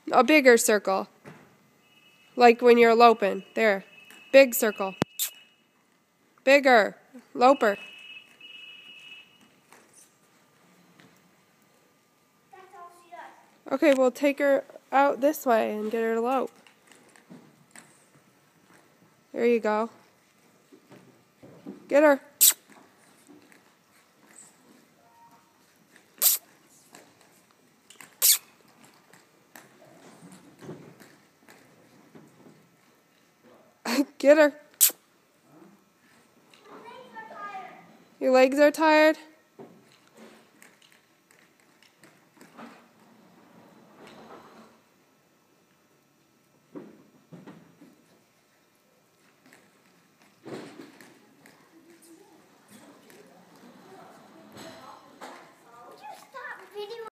A bigger circle. Like when you're loping. There. Big circle. Bigger. Loper. That's all she does. Okay, we'll take her out this way and get her to lope. There you go. Get her. Get her. My legs are tired. Your legs are tired?